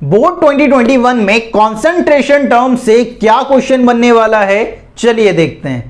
Board 2021 में concentration term से क्या क्वेश्चन बनने वाला है, चलिए देखते हैं।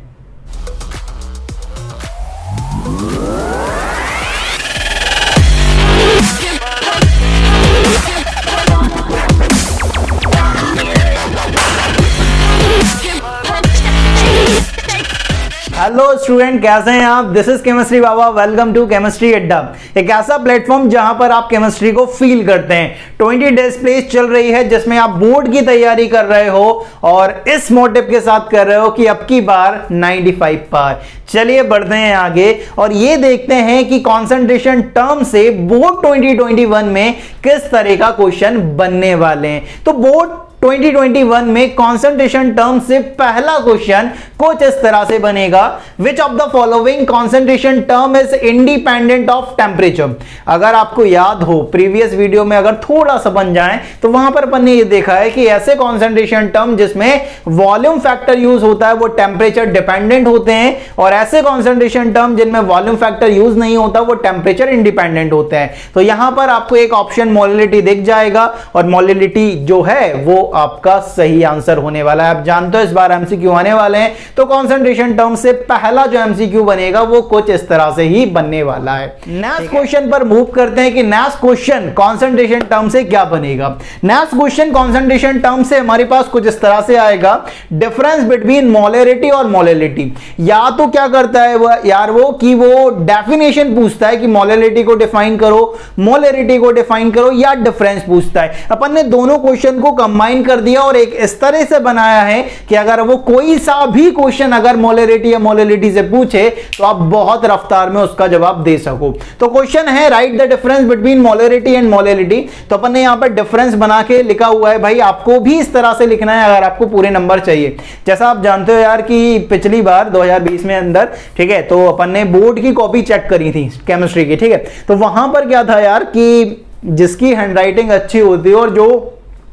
हेलो स्टूडेंट, कैसे हैं आप? This is chemistry Baba. Welcome to chemistry Adda, एक ऐसा प्लेटफॉर्म जहां पर आप केमिस्ट्री को फील करते हैं। 20 डेज प्लेस चल रही है जिसमें आप बोर्ड की तैयारी कर रहे हो और इस मोटिव के साथ कर रहे हो कि अब की बार 95 पार। चलिए बढ़ते हैं आगे और ये देखते हैं कि कंसंट्रेशन टर्म से बोर्ड 2021 में किस तरह का क्वेश्चन बनने वाले हैं। तो बोर्ड 2021 में कंसंट्रेशन टर्म से पहला क्वेश्चन कुछ इस तरह से बनेगा, which of the following concentration term is independent of temperature. अगर आपको याद हो प्रीवियस वीडियो में अगर थोड़ा सा बन जाए तो वहां पर अपन ने ये देखा है कि ऐसे कंसंट्रेशन टर्म जिसमें वॉल्यूम फैक्टर यूज होता है वो टेम्परेचर डिपेंडेंट होते हैं, और ऐसे कंसंट्रेशन टर्म जिनमें वॉल्यूम फैक्टर यूज नहीं होता वो टेम्परेचर इंडिपेंडेंट होते हैं। तो यहां पर आपको एक ऑप्शन मोलिलिटी दिख जाएगा और मोलिलिटी जो है वो आपका सही आंसर होने वाला है। आप जानते हो इस बार एमसीक्यू आने वाले हैं, तो कंसंट्रेशन टर्म से पहला जो एमसीक्यू बनेगा वो कुछ इस तरह से ही बनने वाला है। नेक्स्ट क्वेश्चन पर मूव करते हैं कि नेक्स्ट क्वेश्चन कंसंट्रेशन टर्म से क्या बनेगा। नेक्स्ट क्वेश्चन कंसंट्रेशन टर्म से हमारे पास कुछ इस तरह से आएगा, डिफरेंस बिटवीन मोलरिटी और मोलिलिटी। या तो क्या करता है वो यार वो कि वो डेफिनेशन पूछता है कि मोलिलिटी को डिफाइन करो, मोलरिटी को डिफाइन करो, या डिफरेंस पूछता है। अपन ने दोनों क्वेश्चन को कंबाइन कर दिया और एक इस तरह से बनाया है कि अगर वो कोई सा भी क्वेश्चन अगर मोलरिटी या मोलिलिटी से पूछे तो आप बहुत रफ्तार में उसका जवाब दे सको। तो क्वेश्चन है write the difference between molarity and molality. तो अपन ने यहां पर डिफरेंस बना के लिखा हुआ है। भाई आपको भी इस तरह से लिखना है अगर आपको पूरे नंबर चाहिए। जैसा आप जानते हो यार कि पिछली बार 2020 में अंदर, ठीक है, तो अपन ने बोर्ड की कॉपी चेक करी थी केमिस्ट्री की, ठीक है, तो वहां पर क्या था यार कि जिसकी हैंडराइटिंग अच्छी होती है और जो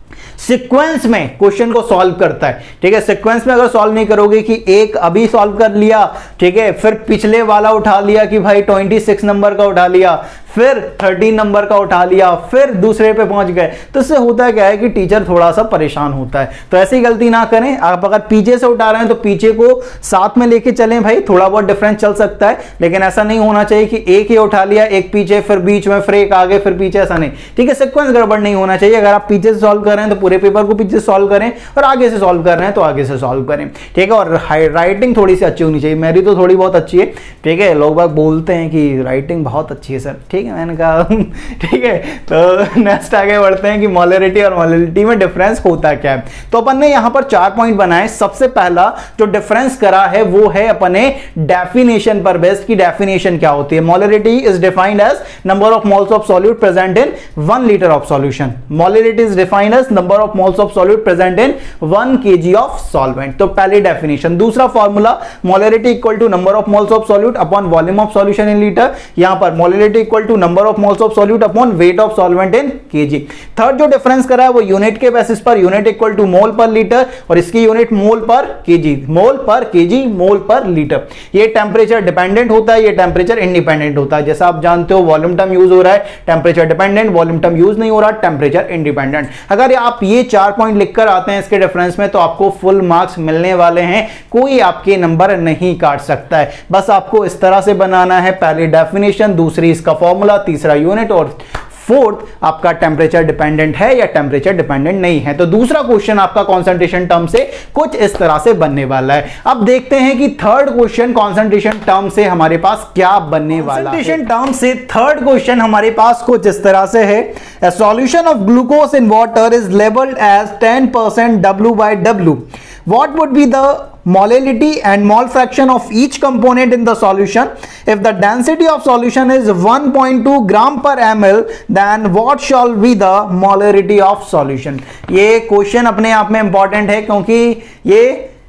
सीक्वेंस में क्वेश्चन को सॉल्व करता है, ठीक है, सीक्वेंस में अगर सॉल्व नहीं करोगे कि एक अभी सॉल्व कर लिया, ठीक है, फिर पिछले वाला उठा लिया कि भाई 26 नंबर का उठा लिया, फिर 13 नंबर का उठा लिया, फिर दूसरे पे पहुंच गए, तो इससे होता क्या है कि टीचर थोड़ा सा परेशान होता है। तो ऐसी गलती ना करें। आप अगर पीछे से उठा रहे हैं तो पीछे को साथ में लेके चलें। भाई थोड़ा बहुत डिफरेंस चल सकता है, लेकिन ऐसा नहीं होना चाहिए कि एक ही उठा लिया, एक पीछे, फिर बीच में, फिर एक आगे, फिर पीछे, ऐसा नहीं, ठीक है, सीक्वेंस गड़बड़ नहीं होना चाहिए। अगर आप पीछे से सॉल्व कर रहे हैं तो पूरे पेपर को पीछे से सॉल्व करें, और आगे से सॉल्व कर रहे हैं तो आगे से सॉल्व करें, ठीक है। और राइटिंग थोड़ी सी अच्छी होनी चाहिए। मेरी तो थोड़ी बहुत अच्छी है, ठीक है, लोग बाग बोलते हैं कि राइटिंग बहुत अच्छी है सर, ठीक है, मैंने कहा ठीक है। तो नेक्स्ट आगे बढ़ते हैं कि मोलरिटी और मोलिलिटी में डिफरेंस होता क्या है। तो अपन ने यहां पर 4 पॉइंट बनाए। सबसे पहला जो डिफरेंस करा है वो है अपने डेफिनेशन पर बेस्ड की डेफिनेशन क्या होती है। Molarity is defined as number of moles of solute present in 1 litre of solution. Molality is defined as number of moles of solute present in 1 kg of solvent. तो पहली definition. दूसरा formula, molarity equal to number of moles of solute upon volume of solution in litre. यहां पर molarity equal to number of moles of solute upon weight of solvent in KG. Third जो difference करा है वो unit के basis पर, unit equal to मोल पर litre, और इसकी यूनिट मोल पर केजी, मोल पर केजी, मोल पर लीटर। ये टेम्परेचर डिपेंडेंट होता है, ये टेम्परेचर इंडिपेंडेंट होता है। जैसा आप जानते हो वॉल्यूम टर्म यूज हो रहा है, temperature dependent, volume term use नहीं हो रहा, टेम्परेचर इंडिपेंडेंट। अगर आप ये 4 पॉइंट लिखकर आते हैं इसके डिफरेंस में तो आपको फुल मार्क्स मिलने वाले हैं, कोई आपके नंबर नहीं काट सकता है। बस आपको इस तरह से बनाना है, पहली डेफिनेशन, दूसरी इसका फॉर्मूला, तीसरा यूनिट, और फोर्थ आपका टेम्परेचर डिपेंडेंट है या टेम्परेचर डिपेंडेंट नहीं है। तो दूसरा क्वेश्चन आपका कंसंट्रेशन टर्म से कुछ इस तरह से बनने वाला है। अब देखते हैं कि थर्ड क्वेश्चन कंसंट्रेशन टर्म से हमारे पास क्या बनने वाला है। कंसंट्रेशन टर्म से थर्ड क्वेश्चन हमारे पास कुछ इस तरह से है, a solution of glucose in water is labeled as 10% W/W. What would be the molality and mole fraction of each component in the solution? If the density of solution is 1.2 gram per ml, then what shall be the molarity of solution? ये question अपने आप में important है क्योंकि ये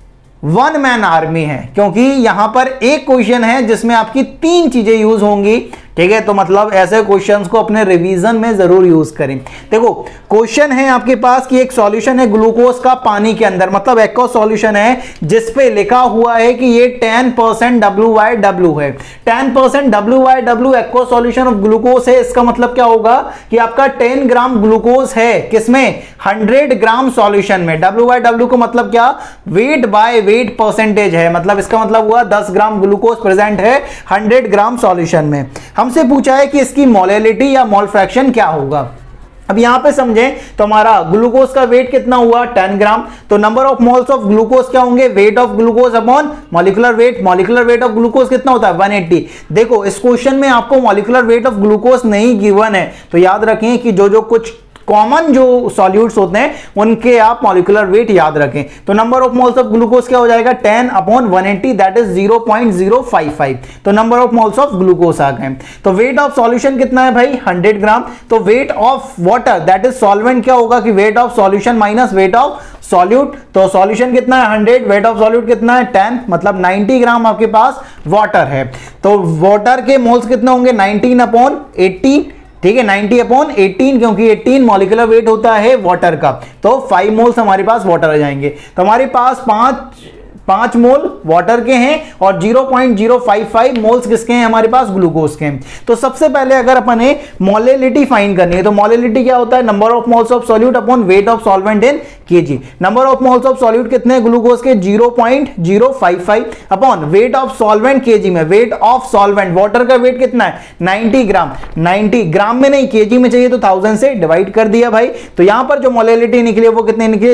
one man army है, क्योंकि यहां पर एक क्वेश्चन है जिसमें आपकी 3 चीजें यूज होंगी, ठीक है, तो मतलब ऐसे क्वेश्चंस को अपने रिवीजन में जरूर यूज करें। देखो क्वेश्चन है आपके पास कि एक सॉल्यूशन है ग्लूकोज का पानी के अंदर, मतलब एक्वा सॉल्यूशन है जिसपे लिखा हुआ है कि ये 10% WyW है। 10% WyW aqua solution of glucose है। इसका मतलब क्या होगा कि आपका 10 ग्राम ग्लूकोज है किसमें, 100 ग्राम सॉल्यूशन में। WyW को मतलब क्या, वेट बाय वेट परसेंटेज है, मतलब इसका मतलब हुआ 10 ग्राम ग्लूकोज प्रेजेंट है 100 ग्राम सॉल्यूशन में। हमसे पूछा है कि इसकी मोलेलिटी या मोल फ्रैक्शन क्या होगा। अब यहां पे समझें तो हमारा ग्लूकोज का वेट कितना हुआ 10 ग्राम, तो number of moles of glucose क्या होंगे, weight of glucose upon molecular weight. Molecular weight of glucose कितना होता है 180। देखो इस क्वेश्चन में आपको मॉलिक्यूलर वेट ऑफ ग्लूकोज नहीं गिवन है, तो याद रखें कि जो कुछ कॉमन जो सॉल्यूट्स होते हैं उनके आप मॉलिक्यूलर वेट याद रखें। तो number of moles of glucose क्या हो जाएगा 10 अपॉन 180 दैट इज 0.055। तो number of moles of glucose आ गए। तो वेट ऑफ सॉल्यूशन कितना है भाई 100 ग्राम। तो weight of water that is solvent क्या होगा कि weight of solution minus weight of solute. तो सॉल्यूशन कितना है 100, वेट ऑफ सॉल्यूट कितना है 10, मतलब 90 ग्राम आपके पास वाटर है। तो वाटर के मोल्स कितने होंगे 19 अपॉन 18, ठीक है 90 अपॉन 18, क्योंकि 18 मॉलिक्यूलर वेट होता है वाटर का। तो 5 मोल्स हमारे पास वाटर आ जाएंगे। तो हमारे पास 5 मोल वाटर के हैं और 0.055 मोल्स किसके हैं हमारे पास ग्लूकोज के हैं। तो सबसे पहले अगर अपन मोलेलिटी फाइंड करनी है तो मोलेलिटी क्या होता है, number of moles of solute upon weight of solvent in KG. Number of moles of solute कितने हैं ग्लूकोज के 0.055 upon weight of solvent KG में। वेट ऑफ सॉल्वेंट वाटर का वेट कितना है 90 ग्राम। 90 ग्राम में नहीं केजी में चाहिए तो 1000 से डिवाइड कर दिया भाई। तो यहां पर जो मोलेलिटी निकली वो कितने निकले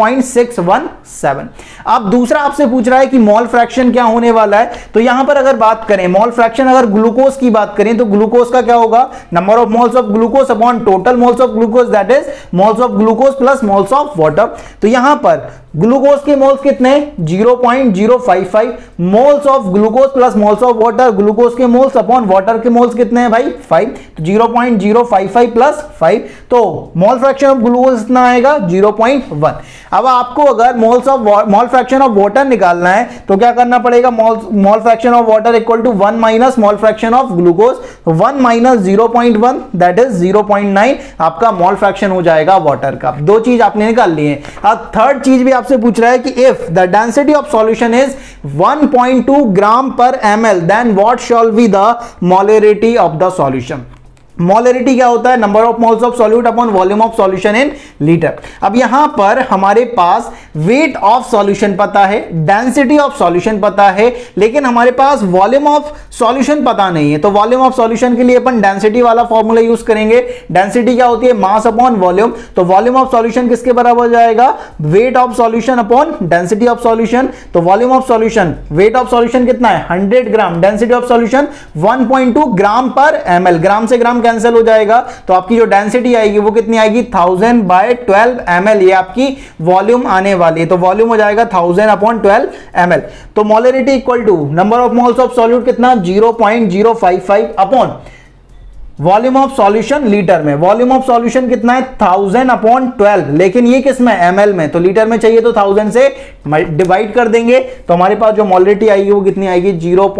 0.617। अब दूसरा आपसे पूछ रहा है कि मोल फ्रैक्शन क्या होने वाला है। तो यहां पर अगर बात करें मोल फ्रैक्शन, अगर ग्लूकोज की बात करें तो ग्लूकोज का क्या होगा number of moles of glucose upon total moles of glucose that is moles of glucose plus moles of water. तो यहां पर ग्लूकोज के मोल्स कितने 0.055 moles of glucose plus moles of water. Glucose के मोल्स अपॉन वाटर के moles कितने हैं भाई 5, तो 0.055 प्लस 5, तो मोल फ्रैक्शन ऑफ ग्लूकोज कितना आएगा 0.1। अब आपको अगर मोल फ्रैक्शन ऑफ वाटर निकालना है तो क्या करना पड़ेगा, mole fraction of water equal to 1 minus mole fraction of glucose. 1 minus 0.1 that is 0.9 आपका मोल फ्रैक्शन हो जाएगा वाटर का। दो चीज आपने निकाल ली है। अब थर्ड चीज भी आपसे पूछ रहा है कि if the density of solution is 1.2 gram per ml then what shall be the molarity of the solution. Molarity क्या होता है number of moles of solute upon volume of solution in litre. अब यहां पर हमारे पास वेट ऑफ सॉल्यूशन पता है, डेंसिटी ऑफ सॉल्यूशन पता है, लेकिन हमारे पास वॉल्यूम ऑफ सॉल्यूशन पता नहीं है। तो वॉल्यूम ऑफ सॉल्यूशन के लिए अपन डेंसिटी वाला फॉर्मूला यूज करेंगे। डेंसिटी क्या होती है मास अपॉन वॉल्यूम। तो वॉल्यूम ऑफ सॉल्यूशन किसके बराबर हो जाएगा weight of solution upon density of solution. तो volume of solution weight of solution कितना है 100 gram, density of solution 1.2 gram per ml। ग्राम से ग्राम कैंसिल हो जाएगा तो आपकी जो डेंसिटी आएगी वो कितनी आएगी 1000 बाय 12 ml। ये आपकी वॉल्यूम आने वाली है। तो वॉल्यूम हो जाएगा 1000 अपॉन 12 ml। तो molarity equal to number of moles of solute कितना 0.055 upon volume of solution litre में। वॉल्यूम ऑफ सॉल्यूशन कितना है 1000 अपॉन 12, लेकिन ये किस में ml में, तो लीटर में चाहिए तो 1000 से डिवाइड कर देंगे तो हमारे पास जो मोलरिटी आएगी वो कितनी आएगी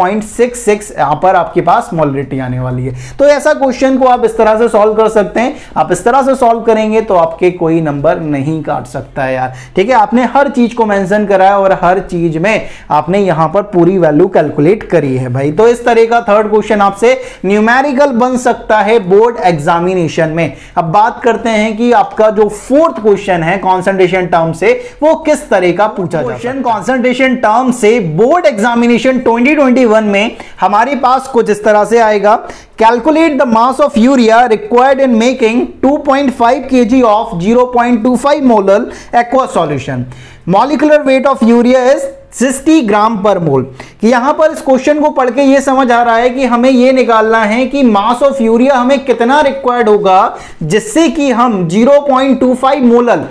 0.66 यहां पर आपके पास मोलरिटी आने वाली है। तो ऐसा क्वेश्चन को आप इस तरह से सॉल्व कर सकते हैं। आप इस तरह से सॉल्व करेंगे तो आपके कोई नंबर नहीं काट सकता है यार, ठीक है। आपने हर चीज को मेंशन करा है और हर चीज में आपने यहां पर पूरी वैल्यू कैलकुलेट करी है भाई। तो इस तरह का थर्ड क्वेश्चन आपसे न्यूमेरिकल बन सकता है बोर्ड एग्जामिनेशन में। अब बात करते हैं कि आपका जो फोर्थ क्वेश्चन है कंसंट्रेशन टर्म से वो किस तरह का पूछा जाता है। कंसंट्रेशन टर्म से बोर्ड एग्जामिनेशन 2021 में हमारे पास कुछ इस तरह से आएगा। Calculate the mass of urea required in making 2.5 kg of 0.25 molar aqua solution. Molecular weight of urea is 60 gram per mole. कि यहां पर इस क्वेश्चन को पढ़ के ये समझ आ रहा है कि हमें ये निकालना है कि मास ऑफ यूरिया हमें कितना रिक्वायर्ड होगा जिससे कि हम 0.25 मोलर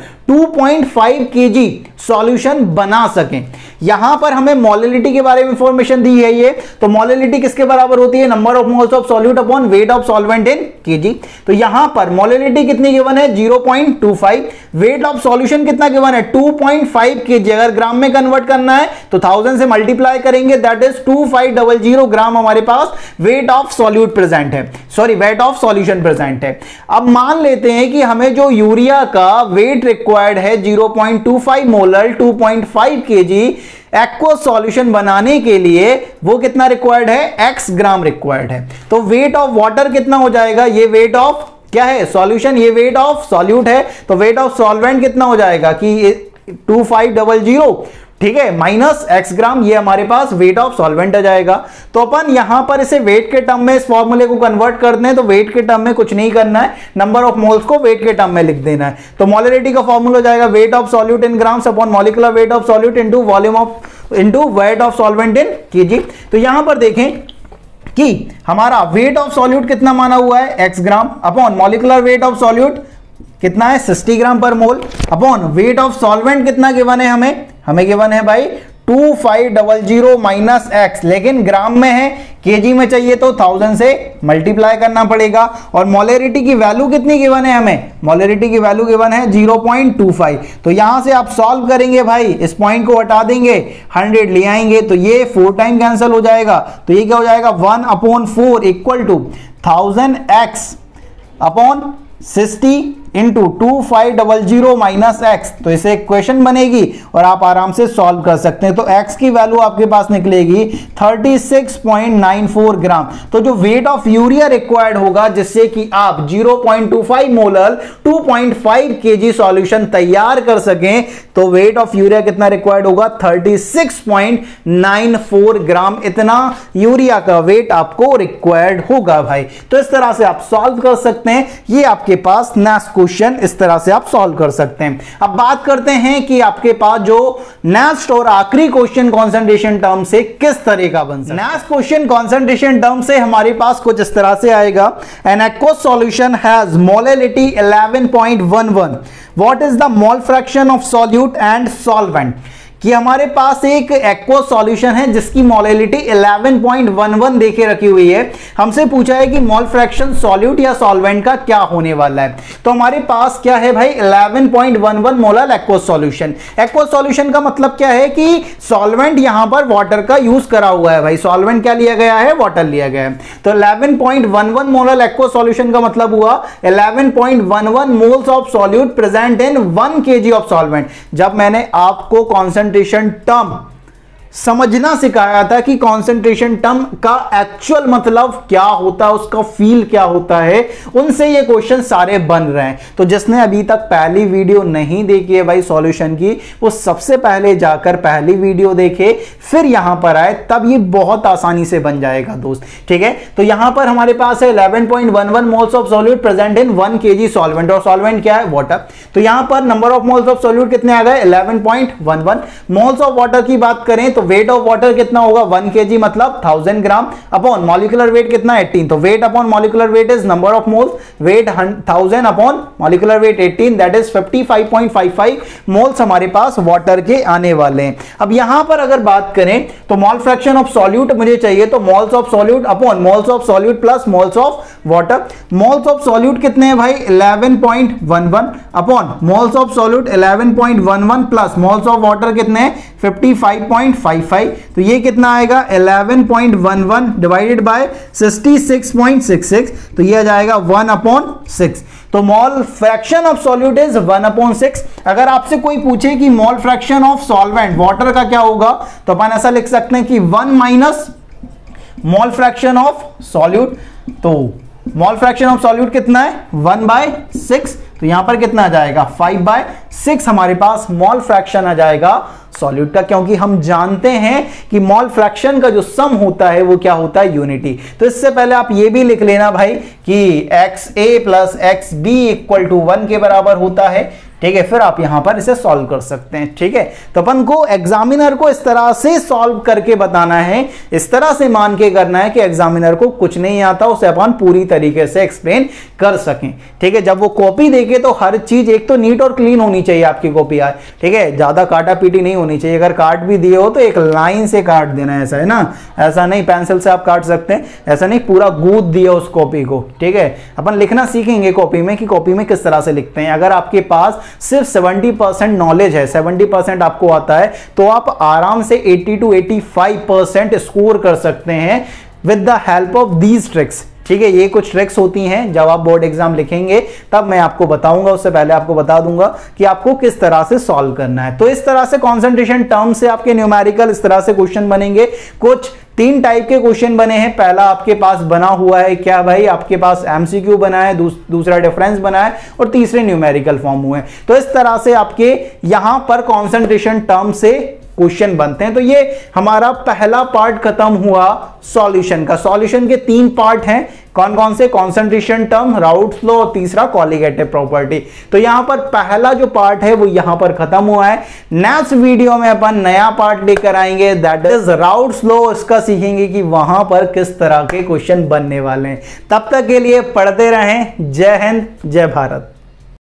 2.5 kg सॉल्यूशन बना सकें। यहां पर हमें मोलरिटी के बारे में इंफॉर्मेशन दी है ये। तो मोलरिटी किसके बराबर होती है number of moles of solute upon weight of solvent in KG. तो यहां पर मोलरिटी कितनी गिवन है 0.25 वेट ऑफ सॉल्यूशन कितना गिवन है 2.5 kg। अगर ग्राम में कन्वर्ट करना है तो 1000 से मल्टीप्लाई करेंगे, दैट इज 2500 ग्राम हमारे पास वेट ऑफ सॉल्यूट प्रेजेंट है, sorry weight of solution present है। अब मान लेते हैं कि हमें जो यूरिया का वेट रिक्वायर्ड है 0.25 मोलर 2.5 kg एक्वस सॉल्यूशन बनाने के लिए, वो कितना रिक्वायर्ड है x ग्राम रिक्वायर्ड है। तो वेट ऑफ वाटर कितना हो जाएगा, ये वेट ऑफ क्या है सॉल्यूशन, ये वेट ऑफ सॉल्यूट है, तो वेट ऑफ सॉल्वेंट कितना हो जाएगा कि 2500, ठीक है, माइनस x ग्राम, ये हमारे पास वेट ऑफ सॉल्वेंट आ जाएगा। तो अपन यहां पर इसे वेट के टर्म में इस फॉर्मूले को कन्वर्ट करते हैं, तो वेट के टर्म में कुछ नहीं करना है, नंबर ऑफ मोल्स को वेट के टर्म में लिख देना है। तो मोलरिटी का फॉर्मूला हो जाएगा weight of solute in grams upon molecular weight of solute into volume of into weight of solvent in KG. तो यहां पर देखें कि हमारा वेट ऑफ सॉल्यूट कितना माना हुआ है x gram upon molecular weight of solute कितना है 60 gram per mole upon weight of solvent कितना गिवन है, हमें गिवन है भाई 2500 माइनस x, लेकिन ग्राम में है, केजी में चाहिए तो 1000 से मल्टीप्लाई करना पड़ेगा। और मोलरिटी की वैल्यू कितनी गिवन है, हमें मोलरिटी की वैल्यू गिवन है 0.25। तो यहां से आप सॉल्व करेंगे भाई, इस पॉइंट को हटा देंगे, 100 ले आएंगे तो ये 4 टाइम कैंसिल हो जाएगा, तो ये क्या हो जाएगा 1/4 equal to 1000x upon 60 into 2500 minus x. तो इसे इक्वेशन बनेगी और आप आराम से सॉल्व कर सकते हैं। तो x की वैल्यू आपके पास निकलेगी 36.94 ग्राम। तो जो वेट ऑफ यूरिया रिक्वायर्ड होगा जिससे कि आप 0.25 मोलर 2.5 kg सॉल्यूशन तैयार कर सकें, तो वेट ऑफ यूरिया कितना रिक्वायर्ड होगा 36.94 ग्राम। इतना यूरिया का वेट आपको रिक्वायर्ड होगा भाई। तो इस तरह से आप सॉल्व कर सकते हैं। ये आपके पास नेक्स्ट क्वेश्चन इस तरह से आप सॉल्व कर सकते हैं। अब बात करते हैं कि आपके पास जो नेक्स्ट और आखिरी क्वेश्चन कंसंट्रेशन टर्म से किस तरह का बन सकता है। नेक्स्ट क्वेश्चन कंसंट्रेशन टर्म से हमारे पास कुछ इस तरह से आएगा, an aqueous solution has molarity 11.11, what is the mole fraction of solute and solvent. कि हमारे पास एक एक्वस सॉल्यूशन है जिसकी मोलरिटी 11.11 देके रखी हुई है। हमसे पूछा है कि मोल फ्रैक्शन सॉल्यूट या सॉल्वेंट का क्या होने वाला है। तो हमारे पास क्या है भाई 11.11 molar aqueous solution. Aqueous solution का मतलब क्या है कि सॉल्वेंट यहां पर वाटर का यूज करा हुआ है भाई। सॉल्वेंट क्या लिया गया है, वाटर लिया गया है। तो 11.11 मोलर एक्वस सॉल्यूशन का मतलब हुआ 11.11 moles of solute present in 1 kg of solvent. जब मैंने आपको कंसंट्रेशन टर्म समझना सिखाया था कि कंसंट्रेशन टर्म का एक्चुअल मतलब क्या होता है, उसका फील क्या होता है, उनसे ये क्वेश्चन सारे बन रहे हैं। तो जिसने अभी तक पहली वीडियो नहीं देखी है भाई सॉल्यूशन की, वो सबसे पहले जाकर पहली वीडियो देखे, फिर यहां पर आए, तब ये बहुत आसानी से बन जाएगा दोस्त। ठीक है, तो यहां पर हमारे पास है 11.11 moles of solute present in 1 kg solvent, और सॉल्वेंट क्या है, वाटर। तो यहां पर number of moles of solute कितने आ गए 11.11। मोल्स ऑफ वाटर की बात करें तो वेट ऑफ वाटर कितना होगा 1 kg मतलब 1000 ग्राम अपॉन मॉलिक्यूलर वेट कितना 18। तो weight upon molecular weight is number of moles, weight 1000 upon molecular weight 18, that is 55.55 moles हमारे पास वाटर के आने वाले हैं। अब यहां पर अगर बात करें तो मोल फ्रैक्शन ऑफ सॉल्यूट मुझे चाहिए, तो moles of solute upon moles of solute plus moles of water. Moles of solute कितने हैं भाई 11.11 upon moles of solute 11.11 plus moles of water कितने हैं 55.55। तो ये कितना आएगा 11.11 डिवाइडेड बाय 66.66, तो ये आ जाएगा 1/6। तो mole fraction of solute is 1/6। अगर आपसे कोई पूछे कि mole fraction of solvent water का क्या होगा, तो अपन ऐसा लिख सकते हैं कि 1 minus mole fraction of solute. तो मोल फ्रैक्शन ऑफ सॉल्यूट कितना है 1/6, तो यहां पर कितना आ जाएगा 5/6 हमारे पास मोल फ्रैक्शन आ जाएगा सॉल्यूट का, क्योंकि हम जानते हैं कि मोल फ्रैक्शन का जो सम होता है वो क्या होता है यूनिटी। तो इससे पहले आप ये भी लिख लेना भाई कि XA plus XB equal to 1 के बराबर होता है। ठीक है, फिर आप यहां पर इसे सॉल्व कर सकते हैं। ठीक है, तो अपन को एग्जामिनर को इस तरह से सॉल्व करके बताना है, इस तरह से मान के करना है कि एग्जामिनर को कुछ नहीं आता, उसे अपन पूरी तरीके से एक्सप्लेन कर सकें। ठीक है, जब वो कॉपी देखे तो हर चीज एक तो नीट और क्लीन होनी चाहिए आपकी कॉपी यार। ठीक है, ज्यादा काटा पीटी नहीं होनी चाहिए। अगर काट भी दिए हो तो एक लाइन से काट देना है, ऐसा है ना, ऐसा नहीं पेंसिल से आप काट सकते हैं, ऐसा नहीं पूरा गूंद दिया उस कॉपी को। ठीक है, अपन लिखना सीखेंगे कॉपी में कि कॉपी में किस तरह से लिखते हैं। अगर आपके पास सिर्फ 70% नॉलेज है, 70% आपको आता है, तो आप आराम से 80 to 85% स्कोर कर सकते हैं with the help of these tricks. ठीक है, ये कुछ ट्रिक्स होती हैं, जब आप बोर्ड एग्जाम लिखेंगे तब मैं आपको बताऊंगा, उससे पहले आपको बता दूंगा कि आपको किस तरह से सॉल्व करना है। तो इस तरह से कंसंट्रेशन टर्म से आपके न्यूमेरिकल इस तरह से क्वेश्चन बनेंगे। कुछ 3 टाइप के क्वेश्चन बने हैं। पहला आपके पास बना हुआ है क्या भाई, आपके पास एमसीक्यू बना है, दूसरा डिफरेंस बना है और तीसरे न्यूमेरिकल फॉर्म हुए। तो इस तरह से आपके यहां पर कंसंट्रेशन टर्म से क्वेश्चन बनते हैं। तो ये हमारा पहला पार्ट खत्म हुआ सॉल्यूशन का। सॉल्यूशन के 3 पार्ट हैं, कौन कौन से, कंसंट्रेशन टर्म, राउट्स लॉ और तीसरा कॉलिगेटिव प्रॉपर्टी। तो यहां पर पहला जो पार्ट है वो यहां पर खत्म हुआ है। नेक्स्ट वीडियो में अपन नया पार्ट लेकर आएंगे, दैट इज राउट्स लॉ। इसका सीखेंगे कि वहां पर किस तरह के क्वेश्चन बनने वाले हैं। तब तक के लिए पढ़ते रहें। जय हिंद, जय भारत।